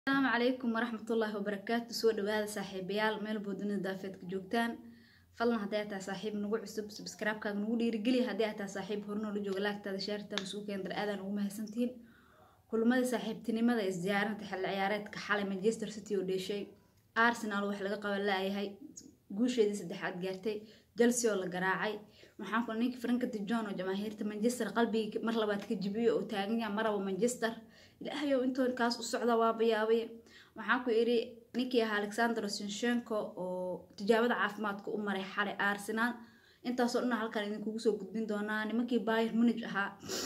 السلام عليكم ورحمة الله وبركاته. سو دhowaada saaxiibayaal meel boodina daafeedka joogtaan fadlan haddii aad tahay saaxiib nagu cusub subscribe-kaaga nagu dhiirigeli haddii aad tahay saaxiib horna la jooga laagtaada shaarta masuulkeen dar aadan ugu mahadsantihiin kulmada saaxiibtinimada isdiyaarinta xilli ciyaareedka xalay Manchester City oo dheeshay Arsenal wax laga qaban laayahay guusheedii saddexaad gaartay Chelsea oo la garaacay waxaan ku ninkii Frank de Jong oo jamaahiirta Manchester qalbiga mar labaad ka jibiyo oo taagan yahay maraba Manchester ilaahay oo intoon kaas u socda waa bayaabay waxaan ku iri ninkii Alexander Zinchenko oo tijaabada caafimaadka u maray xalay Arsenal intaas oo dhan halkan idinku soo gudbin doonaa nimankii Bayern Munich ahaa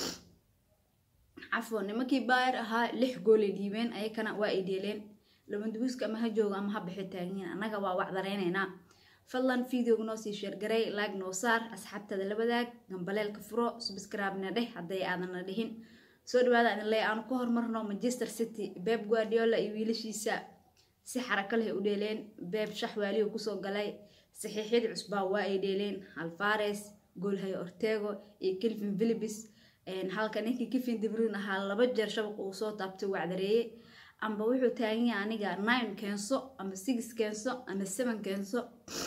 عفوا nimankii Bayern ahaa 6 gool ay dhiibeen ayakana waa ay dheeleen Lewandowski ama ha joogo ama ha bixi taagin anaga waa wacdareynayna fadlan video noo sii share garay like noo saar asxaabtada la wadaag gambaleelka furo subscribe na dheh haday aadan dhihin soo dhawaada in la aan ku hormarno Manchester City Pep Guardiola iyo wiilashiisa si xaraka leh u dheeleen Pep shaxwaaliyo ku soo galay saxiixyada cusbaa waa ay dheeleen Alvarez goolhayo Ortega iyo Calvin Phillips halka ninkii Kevin De Bruyne ahaa laba jeer shabaq uu soo taabtay wacdareeyay amba wuxuu taagan yahay aniga 9 keenso ama 6 keenso ama 7 keenso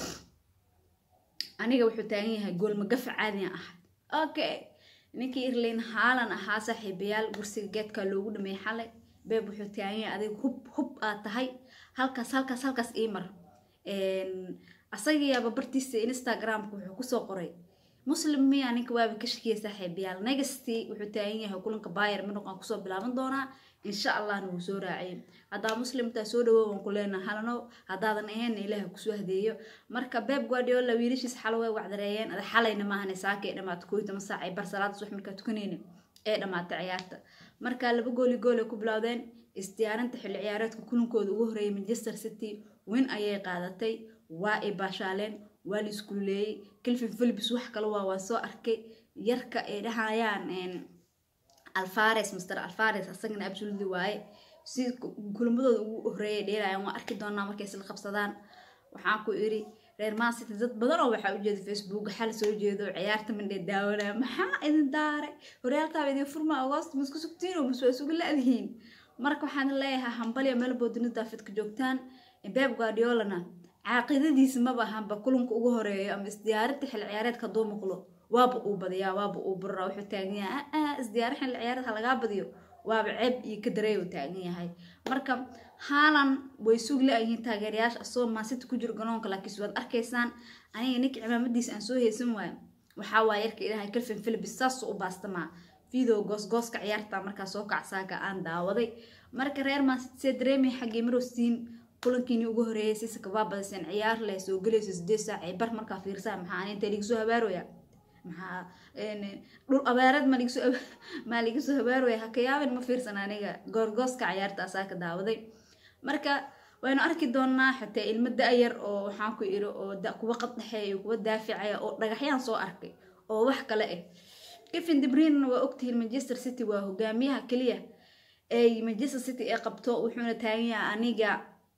aniga wuxuu taagan yahay gool magaf caadi ah okay ninkii Erling Haaland ahaa saaxiibayaal gursiga geedka loogu dhamay xalay Pep wuxuu taagan yahay adiga hub aad tahay halkaas iimar asagiyaaba bartiisa Instagram-ka wuxuu ku soo qoray muslim miya ninka waaba ka shaqeeyay saaxiibayaal next wuxuu taagan yahay kulanka Bayern Munich aan ku soo bilaaban doonaa insha Allah nuu soo raacay hadaa muslimta soo dhawoon ku leenahay halano hadaadan ahayn Ilaahay ku soo hadeeyo marka Pep Guardiola wiilashiis xalay wacdareeyeen xalayna maahan saakay dhamaad 12 saac ay bar salaad subax marka tukaneen ee dhamaatay ciyaarta marka laba gool ku bilowdeen isdiyaarinta xilli ciyaareedka kulankooda ugu horeeyay Manchester City win ayay qaadatay waa ay baashaaleen waa la isku leeyay Calvin Phillips wax kale waa soo arkay yarka ay dhahayaan Alvarez Mr Alvarez asagna absolutely waaye si kulamadooda ugu horeeyay dheelayaan waa arki doonaa markay isla qabsadaan waxaan ku iri reer Man City dad badan oo waxa u jeeday Facebook xal soo jeedo ciyaarta mindee daawanaa maxaa idin daaray horyaalka idin furma August musku sugtiin oo musoo sugu laadihiin marka waxaan leeyahay hambaliya meel boodina daafidka joogtaan Pep Guardiola caaqidadiisa ma bahanba kulanka ugu horeeyo ama isdiyaarinta xilli ciyaareedka doo maqlo waaba uu badiyaa waaba uu burra wuxuu taagan yahay isdiyaarin xilli ciyaareedka laga badiyo waaba ceeb iyo ka dareeyo taagan yahay marka Haaland way suug leeyihiin taageerayaasha soo Man City ku jir garoonka laakiin waad arkaysaan aniga ninkii cimaamadiisa aan soo heesan waay waxa waa yarka ilaahay Calvin Phillips saas u baastama video gooska ciyaarta marka soo kacsaaga aan daawaday marka reer Man City dareemay xaqii marostiin kulankii ugu horeeyay si kabaabadsan ciyaar leh soo galayso 8 saac ay bar marka fiirsaa maxaa inta liig soo habaaroya maxaa dhul abaarad ma liig soo habaaroya hakayaabin ma fiirsan aniga goorgooska ciyaarta asaaka daawaday marka waynu arki doonaa xataa ilmada yar oo waxaan ku iri oo kuwa qad dhaxeeyo kuwa daaficaya oo dhagaxyaan soo arkay oo wax kale ah Kevin De Bruyne waa ogtahay Manchester City waa hogaamiyaha kaliya ay Manchester City ay qabto wuxuuna taagan yahay aniga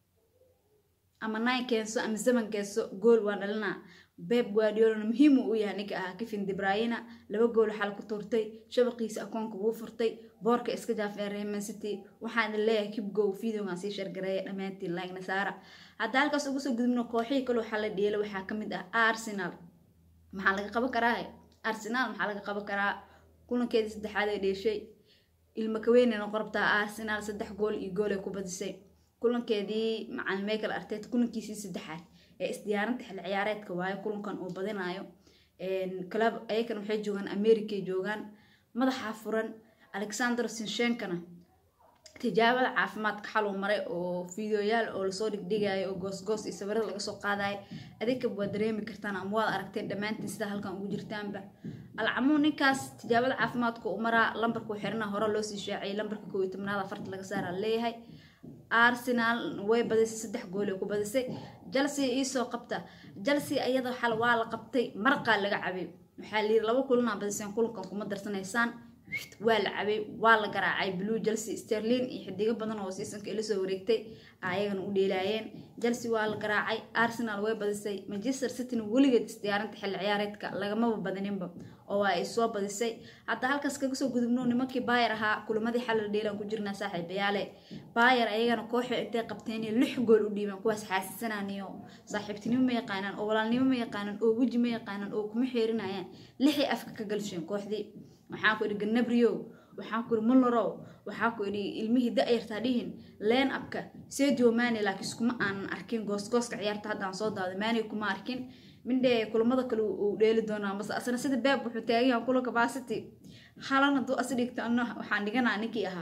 ama 9 keenso ama 7 keenso gool waan dhalna Pep Guardiola muhiim u yahay ninka Kevin De Bruyne laba gool xal ku turtay shabaqiisa akoonka uu furtay boorka iska jaafeeray Man City waxaan leeyahay kib go video-gan si share gareey dhamaantiin like na saara hadda halkaas ugu soo gudubno kooxii kale waxa la dheelay waxa kamid ah Arsenal maxaa laga qaban karaa Arsenal maxaa laga qaban karaa kulankeedii saddexaad ee dheeshay ilma ka weynana qorabta Arsenal 3 gool iyo gool ay ku badisay kulankeedii macaan Michael Arteta kulankiisii saddexaad ee isdiyaarinta xilli ciyaareedka waaye kulankan oo badinayo club aykan waxay joogan America joogan madaxa furan Alexander Zinchenko tijaabada caafimaadka xaluu maray oo fiidiyoyaal oo la soo dhigay oo goos iyo sawirada laga soo qaaday adika waa dareemi kartaan ama waad aragteen dhamaantiin sida halkan ugu jirtaanba alcamu ninkaas tijaabada caafimaadka u maraa lambarka xirna hore loo sii shaacay lambarka 11aad farta laga saaraa leeyahay Arsenal way badisay 3 gool ku badisay Chelsea isoo qabta Chelsea ayada xal waa la qabtay marqa laga cabay waxa la laba kulan badisay kulankan kuma darsanaysaan والعبي ولا قراعي بلو جلسي ستيرلين يحديقه بدن oo season ka ila soo wareegtay ayagana u dheelaayeen Chelsea waa la qaraacay Arsenal way badisay Manchester City waligeed isdiyaarinta xil ciyaareedka lagama badaninba oo ay soo badisay hadda halkaas kaga soo gudubno nimankii Bayern ahaa kulamadii xal dheelan ku jirna saaxiibayaale Bayern ayagana kooxo intay qabteen 6 gool u dhiibaan kuwaas xaasisanaaniyo saaxiibtinimo ma yaqaanaan oo walaalnimo ma yaqaanaan oo waji ma yaqaanaan oo kuma xeerinayaan 6 afka ka galsheen kooxdii waxaan ku idhi Gnabry waxaan ku idhi Muller waxaan ku idhi ilmihii da'yarta dhihin leen abka Sadio Mane laakiin iskuma aan arkin gooska ciyaarta hadaan soo daaday Mane kuma arkin mindee kulamada kale uu dheeli doonaa mas asana sida Pep wuxuu taagay kulanka capacity xalana duu asdigta anna waxaan dhiganaa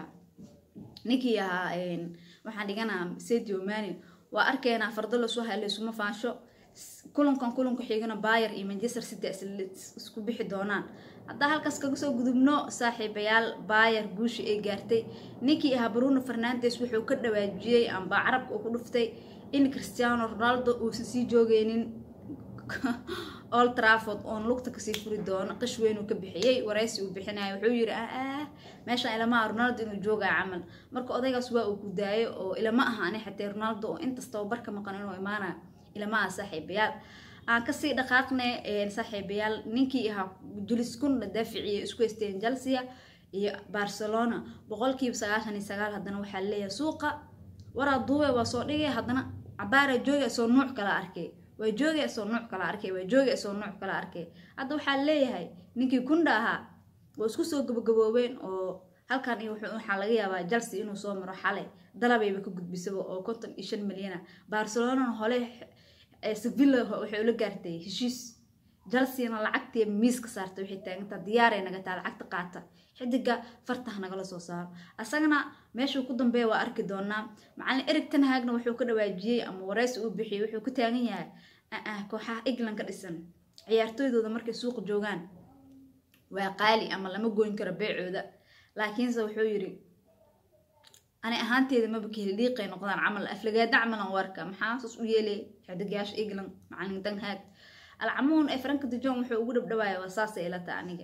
ninkii ahaa waxaan dhiganaa Sadio Mane waa arkeenaa fardo la soo helay suma faasho kulanka xigana Bayern iyo Manchester City isku bixi doonaan hadda halkaas kaga soo gudubno saaxiibayaal Bayern guushi ay gaartay ninkii ahaa Bruno Fernandes wuxuu ka dhawaajiyay amba carabka uu ku dhuftay in Cristiano Ronaldo uu sii joogeenin Old Trafford on lugta ka sii furi doono qish weyn uu ka bixiyay wareysi uu bixinay wuxuu yiri meesha ilama Ronaldo inuu jooga camal marka odaygaas waa uu ku daayo oo ilama ahaanay xataa Ronaldo oo inta tababarka maqan inuu imaana ilama saaxiibayaal aan ka sii dhaqaaqnay saaxiibayaal ninkii ahaa Jules Koundé daaficiyay isku isteen Chelsea iyo Barcelona 99% hadana waxa leeyahay suuqa wara duwe waa soo dhigay hadana cabaara jooga soo nooc kala arkay way joogay soo nooc kala arkay hadda waxa leeyahay ninkii Koundé ahaa waa isku soo gabagaboobeen oo halkan iyo waxa laga yaabaa Chelsea inuu soo maro xalay dalabayba ka gudbisaba oo 55 milyan Barcelona hole Sevilla waxay la gaartay heshiis Chelsea lacagtii miiska saartay waxay taaganta diyaarey naga taa lacagta qaata xidiga fartaha naga la soo saar asagana meesha ku dambeeyo waa arki doonaa macallin Erik ten Hagna wuxuu ka dhawaajiyay ama wareysi uu bixiyay wuxuu ku taagan yahay kooxaha England ka dhisan ciyaartooydooda markay suuq joogan waa qaali ama lama goyn karo beecooda laakiin wuxuu yiri أنا أهانتي إذا ما بكيه ليقي نقدر عمل أفلقات عملا وركا محاسس ويلي حدقاش إجلن معني تنهاك العمون فرانك دجون وحقول بدوايا وصاصة إلى تعنية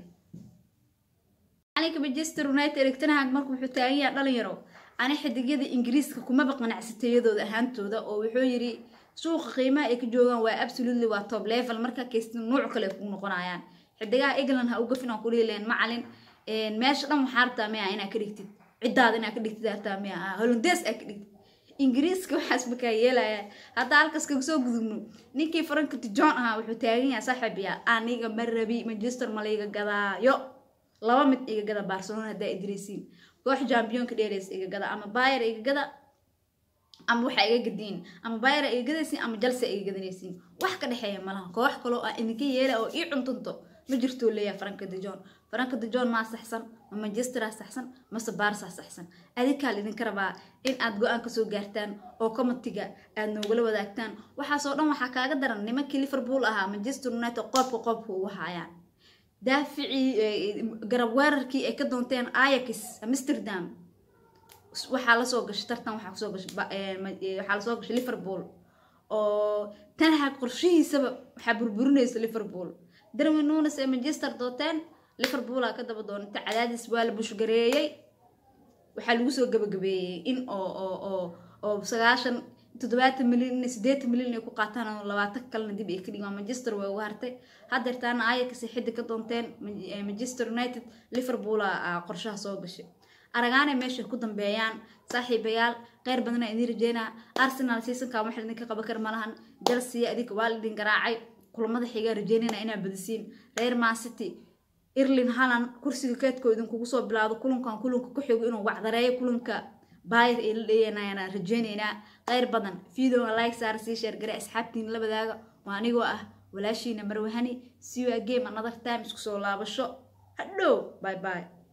عليك بجستر ونايت إركتناك مركو حتايا لا يرو أنا حدقية إنجليز كوما بقى نعستي ذو أهانتو ذا وحيري سوق قيمة إكجوان وأبسولوتلي وتوب ليفل مركا كيس نوع كله يكونوا قناعان حدقا إجلن هأوقفنا كلي لين معلن ماشي رم حارتا ميا أنا كريكتي عداد أنا كديت ذاتا ميا هولنديس أكديت إنجليز كحسب كيلا هذا الكاس كوسو قدمو نيكي فرانك تجون وحتاجين يا صاحبي أنا مرة بي مانشستر ملايقة جدا يو لو مت إيجا جدا برشلونة دا إدريسين كوح جامبيون كديريس إيجا جدا أما باير إيجا جدا أما وح إيجا جدين أما باير إيجا جديسين أما جلسة إيجا جديسين وح كده حيا ملها كوح كلو إنكي يلا أو إيه عنتنتو مجرتوا لي يا فرانك دجون ما استحسن ما مانشستر استحسن ما بارسا استحسن أذيك اللي نكربا إن أدقوا أنك سو جارتان أو كمتيجا أنو قلوا ذاكتان وحصلنا وحكا قدر نمكي ليفربول أها مانشستر يونايتد قاب هو وحيان دافعي قرب واركي كدونتين أياكس أمستردام وحالا سوقش ترتان وحالا سوقش ليفربول أو تنها قرشيه سبب حبربرونيس ليفربول درمي نونس مانشستر دوتين ليفربول كذا بدون تعدادس ولا بوش قريي وحلوسو قبقبي إن أو بسقاشن 7 مليون 8 مليون يكون قاتانا ولا تكلنا دي بيكلي مانشستر ووارتي هذا تان أياكس حد كدونتين مانشستر يونايتد ليفربول قرشها سوقش أرجعنا ماشي كودن بيان صاحبيال غير بدنا إني رجينا أرسنال سيسن كام واحد نك قبكر ملهن جلسية أديك والدين قراعي كل ماذا حاجة رجينا إنا بدسين غير ما ستي إيرلين هالان كرسي كاتكو إذن كوسو بلادو كلهم كحيو إنه وعد راي كلهم كباير إلي أنا رجينا غير بدن فيديو لايك صار سي شير قرأ أصحابتين لبداقة وانيقو ولا شي نمروهاني see you again another time سكسو لابشو هلو باي باي